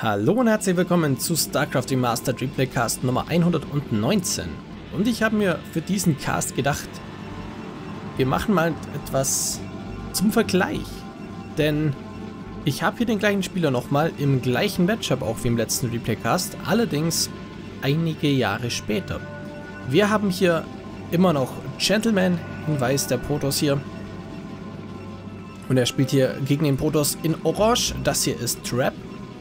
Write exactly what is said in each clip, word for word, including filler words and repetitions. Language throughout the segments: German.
Hallo und herzlich willkommen zu StarCraft Remastered Replaycast Nummer hundertneunzehn. Und ich habe mir für diesen Cast gedacht, wir machen mal etwas zum Vergleich. Denn ich habe hier den gleichen Spieler nochmal im gleichen Matchup auch wie im letzten Replaycast, allerdings einige Jahre später. Wir haben hier immer noch Gentleman, Hinweis der Protoss hier. Und er spielt hier gegen den Protoss in Orange. Das hier ist Trap.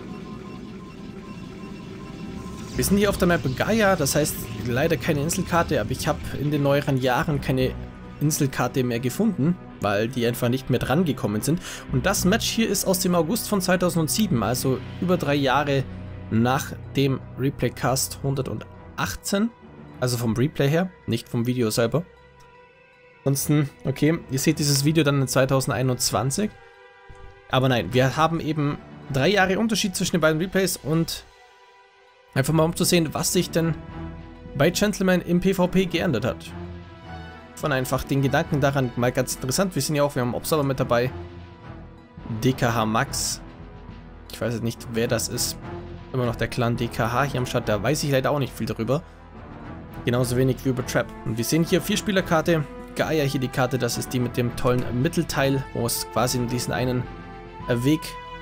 Wir sind hier auf der Map Gaia, das heißt leider keine Inselkarte, aber ich habe in den neueren Jahren keine Inselkarte mehr gefunden, weil die einfach nicht mehr dran gekommen sind. Und das Match hier ist aus dem August von zweitausendsieben, also über drei Jahre nach dem Replaycast hundertachtzehn, also vom Replay her, nicht vom Video selber. Ansonsten, okay, ihr seht dieses Video dann in zweitausendeinundzwanzig, aber nein, wir haben eben drei Jahre Unterschied zwischen den beiden Replays und einfach mal um zu sehen, was sich denn bei Gentleman im PvP geändert hat. Von einfach den Gedanken daran mal ganz interessant. Wir sind ja auch, wir haben einen Observer mit dabei. D K H Max. Ich weiß jetzt nicht, wer das ist. Immer noch der Clan D K H hier am Start. Da weiß ich leider auch nicht viel darüber. Genauso wenig wie über Trap. Und wir sehen hier Vier-Spieler-Karte. Gaia hier die Karte. Das ist die mit dem tollen Mittelteil, wo es quasi in diesen einen Weg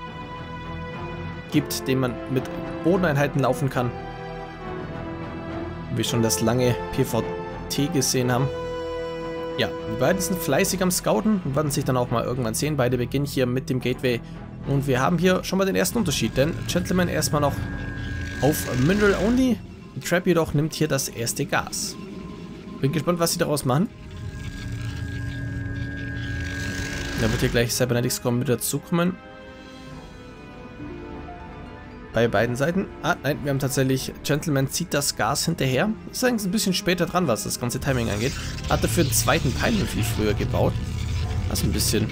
gibt, den man mit Bodeneinheiten laufen kann. Wir schon das lange P V T gesehen haben. Ja, die beiden sind fleißig am Scouten und werden sich dann auch mal irgendwann sehen. Beide beginnen hier mit dem Gateway und wir haben hier schon mal den ersten Unterschied, denn Gentleman erstmal noch auf Mineral Only. Trap jedoch nimmt hier das erste Gas. Bin gespannt, was sie daraus machen. Da wird hier gleich Cybernetics mit dazukommen. Bei beiden Seiten. Ah, nein, wir haben tatsächlich, Gentleman zieht das Gas hinterher. Ist eigentlich ein bisschen später dran, was das ganze Timing angeht. Hat dafür den zweiten Pylon viel früher gebaut. Das ist ein bisschen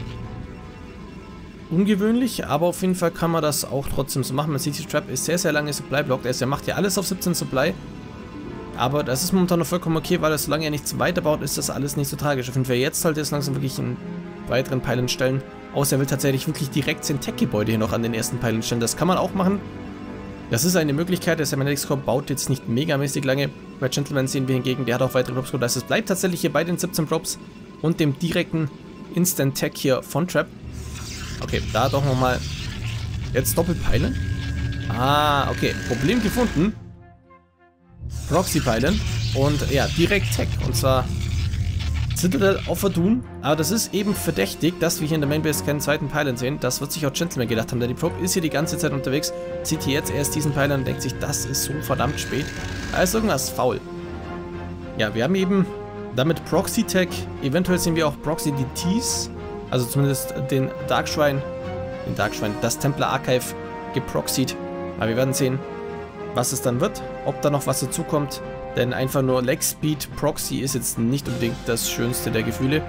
ungewöhnlich, aber auf jeden Fall kann man das auch trotzdem so machen. Man sieht, die Trap ist sehr, sehr lange Supply blockt. Er macht ja alles auf siebzehn Supply. Aber das ist momentan noch vollkommen okay, weil er, solange er nichts weiterbaut, ist das alles nicht so tragisch. Auf jeden Fall jetzt halt jetzt langsam wirklich einen weiteren Pylon stellen. Außer er will tatsächlich wirklich direkt sein Tech-Gebäude hier noch an den ersten Pylon stellen. Das kann man auch machen. Das ist eine Möglichkeit. Der Cybernetics Corp baut jetzt nicht megamäßig lange. Bei Gentleman sehen wir hingegen, der hat auch weitere Drops. Das heißt, es bleibt tatsächlich hier bei den siebzehn Drops und dem direkten Instant Tech hier von Trap. Okay, da doch nochmal jetzt Doppelpylon. Ah, okay. Problem gefunden. Proxy-Pylon und ja, direkt Tech. Und zwar Citadel auf Verdun, aber das ist eben verdächtig, dass wir hier in der Mainbase keinen zweiten Pylon sehen. Das wird sich auch Gentleman gedacht haben, denn die Probe ist hier die ganze Zeit unterwegs, zieht hier jetzt erst diesen Pylon und denkt sich, das ist so verdammt spät. Da ist irgendwas faul. Ja, wir haben eben damit Proxy Tech, eventuell sehen wir auch Proxy D Ts, also zumindest den Dark Shrine, den Dark Shrine, das Templar Archive geproxied. Aber wir werden sehen, was es dann wird, ob da noch was dazukommt. Denn einfach nur Leg Speed Proxy ist jetzt nicht unbedingt das schönste der Gefühle.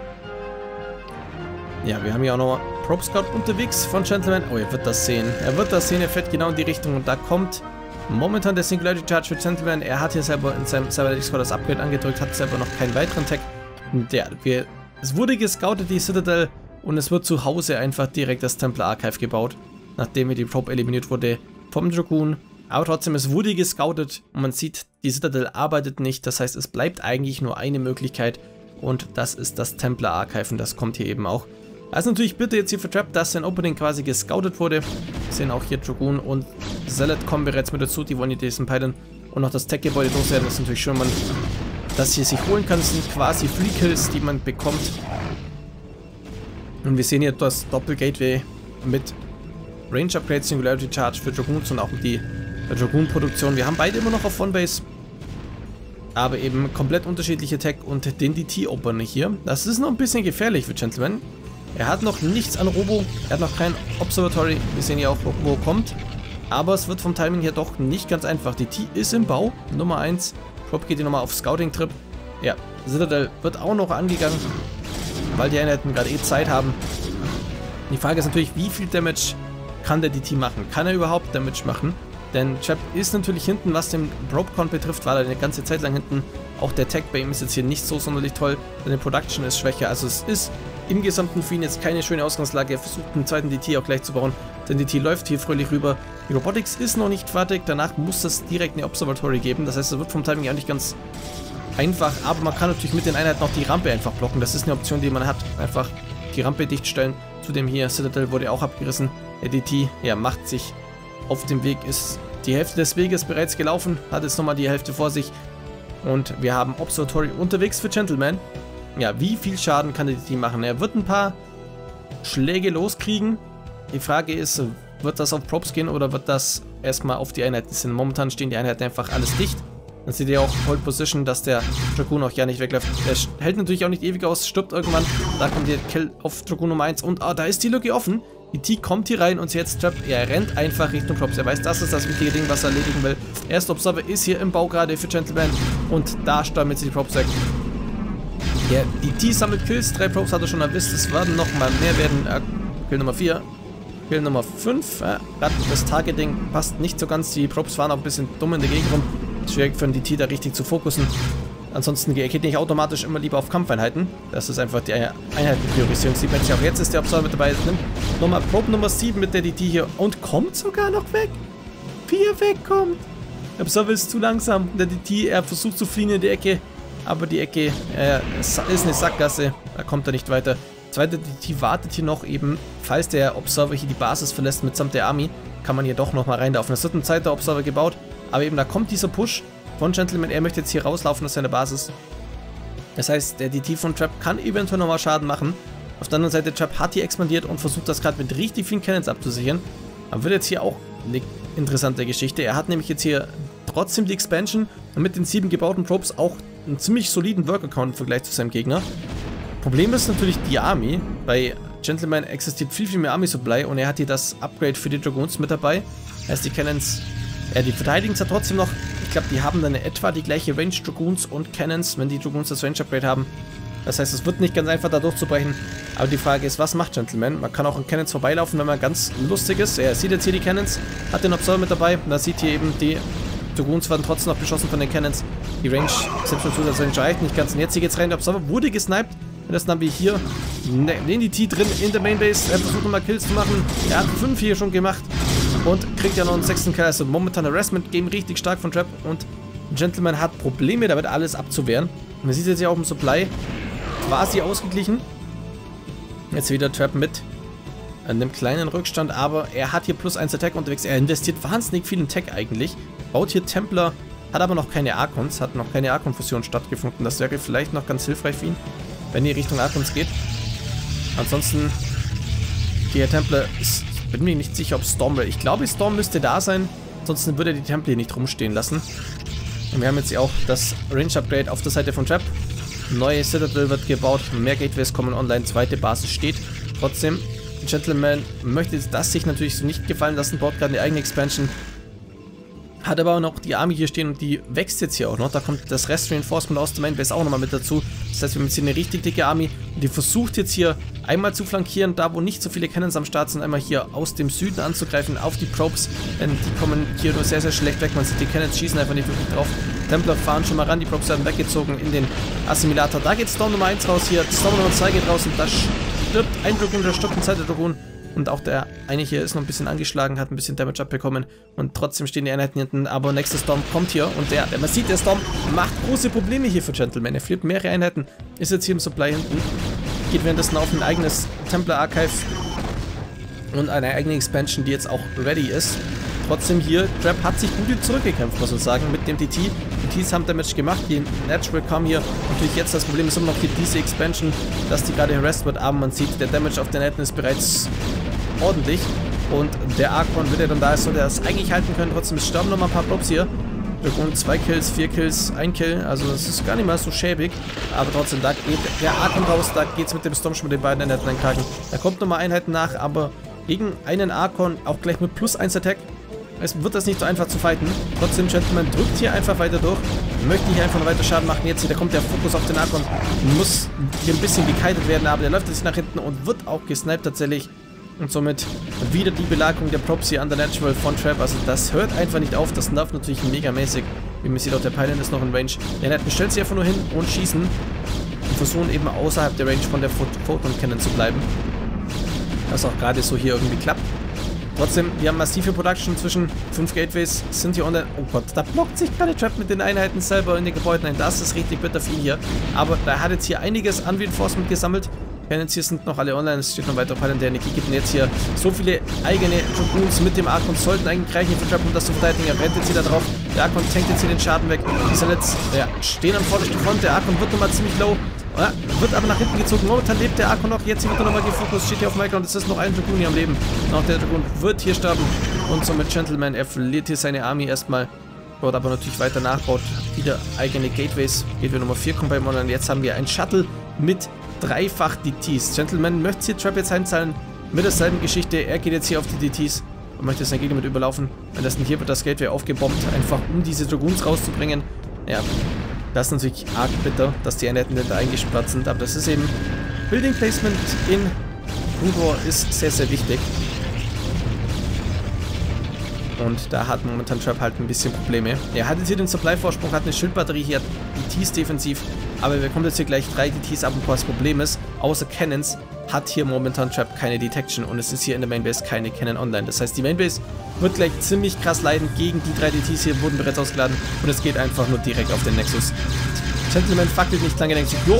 Ja, wir haben hier auch noch Probe Scout unterwegs von Gentleman. Oh, er wird das sehen. Er wird das sehen, er fährt genau in die Richtung und da kommt momentan der Singularity Charge für Gentleman. Er hat hier selber in seinem Cybernetics Corp das Upgrade angedrückt, hat selber noch keinen weiteren Tag. Und ja, wir, es wurde gescoutet, die Citadel, und es wird zu Hause einfach direkt das Templar Archive gebaut, nachdem hier die Probe eliminiert wurde vom Dragoon. Aber trotzdem, es wurde gescoutet und man sieht, die Citadel arbeitet nicht. Das heißt, es bleibt eigentlich nur eine Möglichkeit und das ist das Templar Archive und das kommt hier eben auch. Also natürlich bitte jetzt hier für Trap, dass sein Opening quasi gescoutet wurde. Wir sehen auch hier Dragoon und Zealot kommen bereits mit dazu. Die wollen hier diesen Pylon und noch das Tech-Gebäude loswerden. Das ist natürlich schön, man das hier sich holen kann. Das sind quasi Free Kills, die man bekommt. Und wir sehen hier das Doppel-Gateway mit Range Upgrade, Singularity Charge für Dragoons und auch die Dragoon-Produktion. Wir haben beide immer noch auf One-Base, aber eben komplett unterschiedliche Tech und den D T-Opener hier. Das ist noch ein bisschen gefährlich für Gentleman. Er hat noch nichts an Robo, er hat noch kein Observatory. Wir sehen ja auch, wo er kommt. Aber es wird vom Timing her doch nicht ganz einfach. Die T ist im Bau, Nummer eins. Prop geht hier nochmal auf Scouting-Trip. Ja, Citadel wird auch noch angegangen, weil die Einheiten gerade eh Zeit haben. Die Frage ist natürlich, wie viel Damage kann der D T machen? Kann er überhaupt Damage machen? Denn Trap ist natürlich hinten, was den Probe-Count betrifft, war er eine ganze Zeit lang hinten. Auch der Tech bei ihm ist jetzt hier nicht so sonderlich toll, seine Production ist schwächer. Also es ist im Gesamten für ihn jetzt keine schöne Ausgangslage. Er versucht einen zweiten D T auch gleich zu bauen. Denn D T läuft hier fröhlich rüber. Die Robotics ist noch nicht fertig. Danach muss es direkt eine Observatory geben. Das heißt, es wird vom Timing auch nicht ganz einfach. Aber man kann natürlich mit den Einheiten auch die Rampe einfach blocken. Das ist eine Option, die man hat. Einfach die Rampe dicht stellen. Zudem hier Citadel wurde auch abgerissen. Der D T, ja, macht sich auf dem Weg. Ist die Hälfte des Weges bereits gelaufen. Hat jetzt nochmal die Hälfte vor sich. Und wir haben Observatory unterwegs für Gentleman. Ja, wie viel Schaden kann der D T machen? Er wird ein paar Schläge loskriegen. Die Frage ist, wird das auf Probes gehen oder wird das erstmal auf die Einheiten sind? Momentan stehen die Einheiten einfach alles dicht. Dann seht ihr auch Hold Position, dass der Dragoon auch ja nicht wegläuft. Er hält natürlich auch nicht ewig aus, stirbt irgendwann. Da kommt der Kill auf Dragoon Nummer eins und ah, da ist die Lücke offen. Die T kommt hier rein und sie jetzt Trap. Er rennt einfach Richtung Probes. Er weiß, das ist das wichtige Ding, was er erledigen will. Erst Observer ist hier im Bau gerade für Gentleman und da stammelt sie die Probes weg. Ja, die T sammelt Kills. Drei Probes hat er schon erwischt. Es werden noch mal mehr werden. Äh, Kill Nummer vier. Kill Nummer fünf. Äh, Gerade das Targeting passt nicht so ganz. Die Probes waren auch ein bisschen dumm in der Gegend rum. Schwierig für den D T da richtig zu fokussen. Ansonsten geht nicht automatisch immer lieber auf Kampfeinheiten. Das ist einfach die Einheitenpriorisierung. Sieht man ja auch jetzt, ist der Observer mit dabei. Nimmt nochmal Probe Nummer sieben mit der D T hier und kommt sogar noch weg. Wie er wegkommt. Der Observer ist zu langsam. Der D T, er versucht zu fliehen in die Ecke. Aber die Ecke äh, ist eine Sackgasse. Da kommt er nicht weiter. Zweiter D T wartet hier noch eben, falls der Observer hier die Basis verlässt mitsamt der Army, kann man hier doch nochmal reinlaufen. Das wird ein zweiter Observer gebaut. Aber eben da kommt dieser Push von Gentleman. Er möchte jetzt hier rauslaufen aus seiner Basis. Das heißt, der D T von Trap kann eventuell nochmal Schaden machen. Auf der anderen Seite, Trap hat hier expandiert und versucht das gerade mit richtig vielen Cannons abzusichern. Aber wird jetzt hier auch eine interessante Geschichte. Er hat nämlich jetzt hier trotzdem die Expansion und mit den sieben gebauten Probes auch einen ziemlich soliden Worker-Count im Vergleich zu seinem Gegner. Problem ist natürlich die Army. Bei Gentleman existiert viel, viel mehr Army-Supply und er hat hier das Upgrade für die Dragoons mit dabei. Heißt, die Cannons, ja, die verteidigen zwar trotzdem noch. Ich glaube, die haben dann etwa die gleiche Range Dragoons und Cannons, wenn die Dragoons das Range-Upgrade haben. Das heißt, es wird nicht ganz einfach, da durchzubrechen. Aber die Frage ist, was macht Gentleman? Man kann auch an Cannons vorbeilaufen, wenn man ganz lustig ist. Er sieht jetzt hier die Cannons, hat den Observer mit dabei. Und da sieht hier eben, die Dragoons werden trotzdem noch beschossen von den Cannons. Die Range, selbst mit Zusatzrange reicht nicht ganz. Und jetzt hier geht's rein, der Observer wurde gesniped. Und das haben wir hier den D T drin in der Mainbase. Er versucht nochmal Kills zu machen. Er hat fünf hier schon gemacht. Und kriegt ja noch einen sechsten Kill. Also momentan Harassment-Game richtig stark von Trap. Und Gentleman hat Probleme damit, alles abzuwehren. Und man sieht jetzt ja auch im Supply quasi ausgeglichen. Jetzt wieder Trap mit einem kleinen Rückstand. Aber er hat hier plus eins Attack unterwegs. Er investiert wahnsinnig viel in Tech eigentlich. Baut hier Templar. Hat aber noch keine Archons. Hat noch keine Archon-Fusion stattgefunden. Das wäre vielleicht noch ganz hilfreich für ihn, wenn die Richtung Archons geht. Ansonsten, der Templar ist, ich bin mir nicht sicher, ob Storm will. Ich glaube, Storm müsste da sein, ansonsten würde er die Templar nicht rumstehen lassen. Und wir haben jetzt auch das Range-Upgrade auf der Seite von Trap. Neue Citadel wird gebaut, mehr Gateways kommen online, zweite Basis steht. Trotzdem, Gentleman möchte das sich natürlich so nicht gefallen lassen, baut gerade eine eigene Expansion. Hat aber auch noch die Army hier stehen und die wächst jetzt hier auch noch. Da kommt das Rest Reinforcement aus der Mainbase auch nochmal mit dazu. Das heißt, wir haben jetzt hier eine richtig dicke Army. Und die versucht jetzt hier einmal zu flankieren, da wo nicht so viele Cannons am Start sind, einmal hier aus dem Süden anzugreifen auf die Probes. Denn die kommen hier nur sehr, sehr schlecht weg. Man sieht, die Cannons schießen einfach nicht wirklich drauf. Templar fahren schon mal ran, die Probes werden weggezogen in den Assimilator. Da geht Storm Nummer eins raus hier. Storm Nummer zwei geht raus und da stirbt ein Dragoon, da stirbt ein zweiter Dragoon. Und auch der eine hier ist noch ein bisschen angeschlagen, hat ein bisschen Damage abbekommen. Und trotzdem stehen die Einheiten hinten. Aber nächster Storm kommt hier. Und der, man sieht, der Storm macht große Probleme hier für Gentleman. Er verliert mehrere Einheiten. Ist jetzt hier im Supply hinten. Geht währenddessen auf ein eigenes Templar Archive. Und eine eigene Expansion, die jetzt auch ready ist. Trotzdem hier, Trap hat sich gut zurückgekämpft, muss man sagen, mit dem D T. Die Ts haben Damage gemacht, die Natural kam hier. Natürlich jetzt das Problem ist immer noch hier diese Expansion, dass die gerade harassed wird, aber man sieht, der Damage auf den Netten ist bereits ordentlich. Und der Archon, wenn er dann da ist, soll er das eigentlich halten können. Trotzdem sterben noch mal ein paar Props hier. Dragoon zwei Kills, vier Kills, ein Kill. Also das ist gar nicht mal so schäbig. Aber trotzdem, da geht der Archon raus, da geht es mit dem Storm schon mit den beiden Netten einkragen. Da kommt nochmal Einheiten nach, aber gegen einen Archon auch gleich mit plus eins Attack. Es wird das nicht so einfach zu fighten. Trotzdem, Gentleman drückt hier einfach weiter durch. Möchte hier einfach noch weiter Schaden machen. Jetzt hier, da kommt der Fokus auf den Archon. Muss hier ein bisschen gekitet werden, aber der läuft jetzt nach hinten und wird auch gesniped tatsächlich. Und somit wieder die Belagerung der Props hier an der Natural von Trap. Also das hört einfach nicht auf. Das nervt natürlich megamäßig. Wie man sieht, auch der Pylon ist noch in Range. Der Netten stellt sich einfach nur hin und schießen. Und versuchen eben außerhalb der Range von der Photon Cannon zu bleiben. Was auch gerade so hier irgendwie klappt. Trotzdem, wir haben massive Production zwischen fünf Gateways, sind hier online. Oh Gott, da blockt sich gerade Trap mit den Einheiten selber in den Gebäuden ein. Das ist richtig bitter viel hier. Aber da hat jetzt hier einiges an Reinforcement gesammelt. Cannons hier sind noch alle online, es steht noch weiter Pylon, der Energie gibt. Und jetzt hier so viele eigene Dragoons mit dem Archon sollten eigentlich reichen für Trap, um das zu verteidigen. Er rennt jetzt hier da drauf. Der Archon tankt jetzt hier den Schaden weg. Die sind jetzt, ja, stehen am vordersten Front. Der Archon wird nochmal ziemlich low. Ja, wird aber nach hinten gezogen. Momentan lebt der Archon noch. Jetzt hier wird er nochmal gefokust. Steht hier auf Michael und es ist noch ein Dragoon hier am Leben. Noch der Dragoon wird hier sterben. Und somit Gentleman, er verliert hier seine Army erstmal. Dort aber natürlich weiter nachbaut. Wieder eigene Gateways. Gateway Nummer vier kommt bei ihm online. Jetzt haben wir ein Shuttle mit dreifach D Ts. Gentleman möchte hier Trap jetzt heimzahlen. Mit derselben Geschichte. Er geht jetzt hier auf die D Ts und möchte seinen Gegner mit überlaufen. Wenn das nicht hier wird, das Gateway aufgebombt. Einfach um diese Dragoons rauszubringen. Ja. Das ist natürlich arg bitter, dass die Einheiten da eingesperrt sind, aber das ist eben Building Placement in Brood War ist sehr, sehr wichtig. Und da hat momentan Trap halt ein bisschen Probleme. Er hat jetzt hier den Supply-Vorsprung, hat eine Schildbatterie, hier hat D Ts defensiv, aber er bekommt jetzt hier gleich drei D Ts ab und das Problem ist, außer Cannons hat hier momentan Trap keine Detection und es ist hier in der Mainbase keine Cannon online. Das heißt, die Mainbase wird gleich ziemlich krass leiden gegen die drei D Ts hier, wurden bereits ausgeladen und es geht einfach nur direkt auf den Nexus. Gentleman fackelt nicht lange, denkt sich, jo,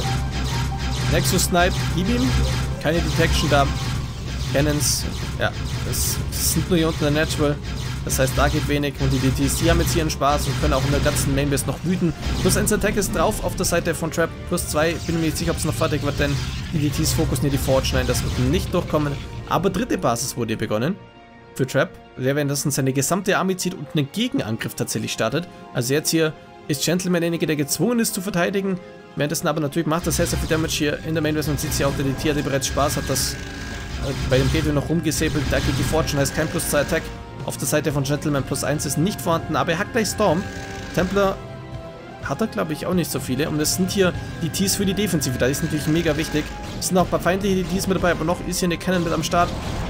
Nexus Snipe, gib ihm, keine Detection da. Cannons, ja, es sind nur hier unten der Natural. Das heißt, da geht wenig und die D Ts, die haben jetzt hier einen Spaß und können auch in der ganzen Mainbase noch wüten. Plus eins Attack ist drauf auf der Seite von Trap. Plus zwei, bin mir nicht sicher, ob es noch fertig wird, denn die D Ts fokussen hier die Forge. Nein, das wird nicht durchkommen. Aber dritte Basis wurde hier begonnen für Trap, der währenddessen seine gesamte Armee zieht und einen Gegenangriff tatsächlich startet. Also jetzt hier ist Gentleman derjenige, der gezwungen ist zu verteidigen. Währenddessen aber natürlich macht das sehr, sehr viel Damage hier in der Mainbase. Man sieht ja auch, der D T hatte bereits Spaß, hat das bei dem Gateway noch rumgesäbelt. Da geht die Forge, heißt kein Plus zwei Attack. Auf der Seite von Gentleman plus eins ist nicht vorhanden, aber er hat gleich Storm. Templar hat er, glaube ich, auch nicht so viele. Und es sind hier die Ts für die Defensive, da ist natürlich mega wichtig. Es sind auch ein paar feindliche Ts mit dabei, aber noch ist hier eine Cannon mit am Start.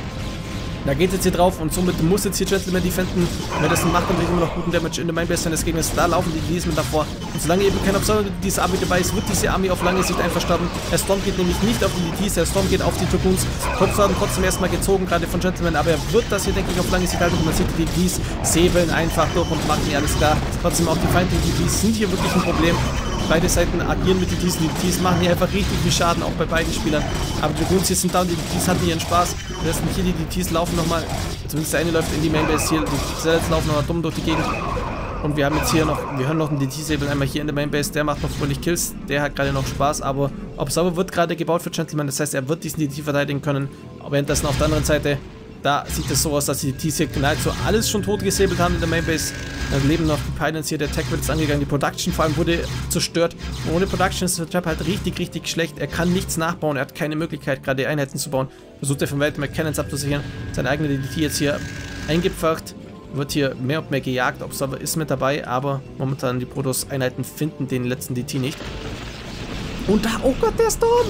Da geht jetzt hier drauf und somit muss jetzt hier Gentleman defenden. Wenn das macht, natürlich immer noch guten Damage in der Mainbase des Gegners. Da laufen die Ts mit davor. Und solange eben kein Observer diese Armee dabei ist, wird diese Armee auf lange Sicht einfach sterben. Der Storm geht nämlich nicht auf die D Ts, der Storm geht auf die Dragoons. Kopf werden trotzdem erstmal gezogen, gerade von Gentleman. Aber er wird das hier, denke ich, auf lange Sicht halten. Und man sieht, die D Ts säbeln einfach durch und machen hier alles klar. Trotzdem auch die feindlichen D Ts sind hier wirklich ein Problem. Beide Seiten agieren mit den Ts, die Ts machen hier einfach richtig viel Schaden, auch bei beiden Spielern. Aber die Dragoons hier sind down, die Ts hatten ihren Spaß. Das sind hier die Ts laufen nochmal, zumindest der eine läuft in die Mainbase hier, die Zelots laufen nochmal dumm durch die Gegend. Und wir haben jetzt hier noch, wir hören noch einen D T-Säbel einmal hier in der Mainbase, der macht noch fröhlich Kills, der hat gerade noch Spaß, aber Observer wird gerade gebaut für Gentleman, das heißt, er wird diesen D T verteidigen können. Aber währenddessen auf der anderen Seite, da sieht es so aus, dass die D Ts hier nahezu alles schon tot gesäbelt haben in der Mainbase. Dann leben noch die Pylons hier, der Tech wird jetzt angegangen, die Production vor allem wurde zerstört. Und ohne Production ist der Trap halt richtig, richtig schlecht. Er kann nichts nachbauen, er hat keine Möglichkeit, gerade Einheiten zu bauen. Versucht er von weitem mit Cannons abzusichern. Seine eigene D T jetzt hier eingepfercht, wird hier mehr und mehr gejagt. Observer ist mit dabei, aber momentan die Protoss-Einheiten finden den letzten D T nicht. Und da, oh Gott, der Storm!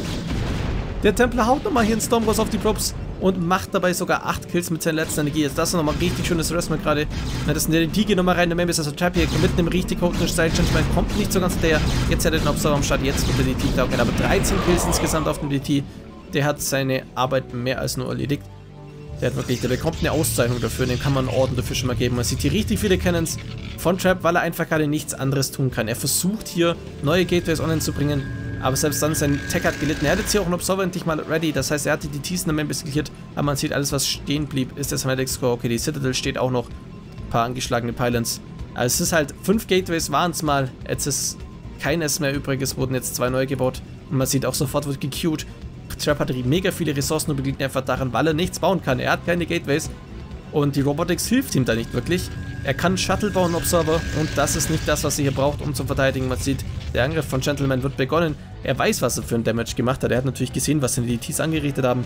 Der Templar haut nochmal hier einen Storm raus auf die Props und macht dabei sogar acht Kills mit seiner letzten Energie. Jetzt das ist nochmal richtig schönes Harassment gerade. Das ist eine D T, geht nochmal rein, der Members, also Trap hier mit einem richtig guten Style. Gentleman kommt nicht so ganz hinterher. Jetzt hat er den Observer am Start, jetzt wird der D T taugen. Aber dreizehn Kills insgesamt auf dem D T. Der hat seine Arbeit mehr als nur erledigt. Der hat wirklich, der bekommt eine Auszeichnung dafür, den kann man einen Orden dafür schon mal geben. Man sieht hier richtig viele Cannons von Trap, weil er einfach gerade nichts anderes tun kann. Er versucht hier neue Gateways online zu bringen, aber selbst dann sein Tech hat gelitten. Er hat jetzt hier auch einen Observer endlich mal ready, das heißt, er hat die D Ts in der Mainbase geklärt, aber man sieht, alles was stehen blieb, ist der Semantic Score. Okay, die Citadel steht auch noch, ein paar angeschlagene Pylons. Also es ist halt, fünf Gateways waren es mal, jetzt ist keines mehr übrig, es wurden jetzt zwei neu gebaut und man sieht auch sofort, wird gequeued. Trap hat mega viele Ressourcen und begegnet einfach daran, weil er nichts bauen kann. Er hat keine Gateways und die Robotics hilft ihm da nicht wirklich. Er kann Shuttle bauen, Observer, und das ist nicht das, was er hier braucht, um zu verteidigen. Man sieht, der Angriff von Gentleman wird begonnen. Er weiß, was er für ein Damage gemacht hat. Er hat natürlich gesehen, was seine D Ts angerichtet haben.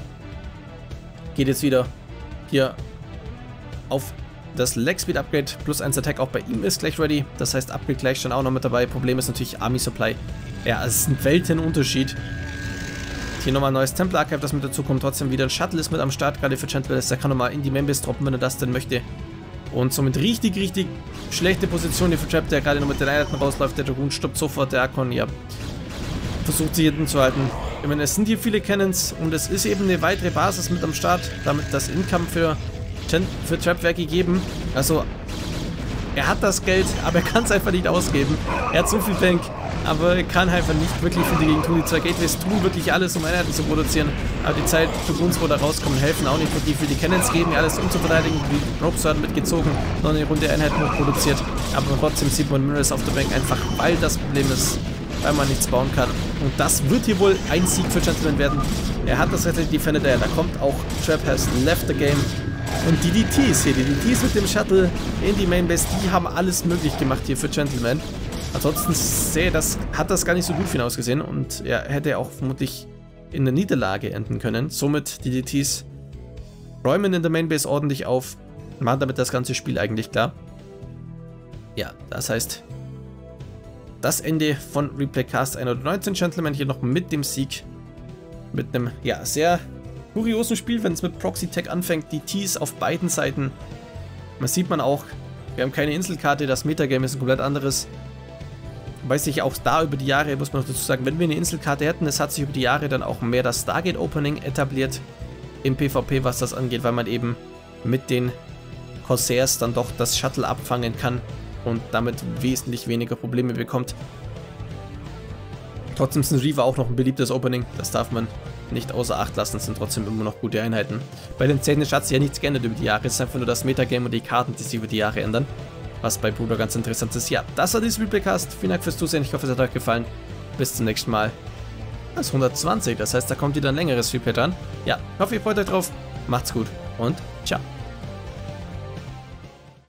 Geht jetzt wieder hier auf das Leg Speed Upgrade plus eins Attack. Auch bei ihm ist gleich ready. Das heißt, Upgrade gleich schon auch noch mit dabei. Problem ist natürlich Army Supply. Ja, es ist ein Weltenunterschied. Hier nochmal ein neues Templar Archive, das mit dazu kommt. Trotzdem wieder ein Shuttle ist mit am Start, gerade für Gentleman. Der kann nochmal in die Mainbase droppen, wenn er das denn möchte. Und somit richtig, richtig schlechte Position hier für Trap, der gerade noch mit den Einheiten rausläuft. Der Dragoon stoppt sofort, der Archon, ja. versucht sie hinten zu halten. Ich meine, es sind hier viele Cannons und es ist eben eine weitere Basis mit am Start, damit das Income für, für Trapware gegeben. Also, er hat das Geld, aber er kann es einfach nicht ausgeben. Er hat so viel Bank, aber er kann einfach nicht wirklich viel dagegen tun. Die zwei Gateways tun wirklich alles, um Einheiten zu produzieren. Aber die Zeit für uns, wo da rauskommen, helfen auch nicht wirklich viel. Die Cannons geben ja alles, um zu verteidigen. Die Ropes werden mitgezogen, noch eine Runde Einheiten hoch produziert. Aber trotzdem sieht man Mirrors auf der Bank einfach, weil das Problem ist, weil man nichts bauen kann. Und das wird hier wohl ein Sieg für Gentleman werden. Er hat das Rettlich Defender, der da kommt auch. Trap has left the game. Und die D Ts hier, die D Ts mit dem Shuttle in die Mainbase, die haben alles möglich gemacht hier für Gentleman. Ansonsten sehe das, hat das gar nicht so gut für ihn ausgesehen und er hätte auch vermutlich in der Niederlage enden können. Somit die D Ts räumen in der Mainbase ordentlich auf, machen damit das ganze Spiel eigentlich klar. Ja, das heißt, das Ende von Replaycast hundertneunzehn, Gentleman, hier noch mit dem Sieg. Mit einem, ja, sehr kuriosen Spiel, wenn es mit Proxy Tech anfängt. Die Ts auf beiden Seiten. Man sieht man auch, wir haben keine Inselkarte, das Metagame ist ein komplett anderes. Weiß ich auch da über die Jahre, muss man noch dazu sagen, wenn wir eine Inselkarte hätten, es hat sich über die Jahre dann auch mehr das Stargate Opening etabliert im PvP, was das angeht, weil man eben mit den Corsairs dann doch das Shuttle abfangen kann und damit wesentlich weniger Probleme bekommt. Trotzdem sind Reaver auch noch ein beliebtes Opening, das darf man nicht außer Acht lassen, sind trotzdem immer noch gute Einheiten. Bei den Zähnen hat sich ja nichts geändert über die Jahre, es ist einfach nur das Metagame und die Karten, die sich über die Jahre ändern. Was bei Bruder ganz interessant ist. Ja, das war dieses Replaycast. Vielen Dank fürs Zusehen. Ich hoffe, es hat euch gefallen. Bis zum nächsten Mal. Das ist hundertzwanzig, das heißt, da kommt wieder ein längeres Replay dran. Ja, ich hoffe, ihr freut euch drauf. Macht's gut und ciao.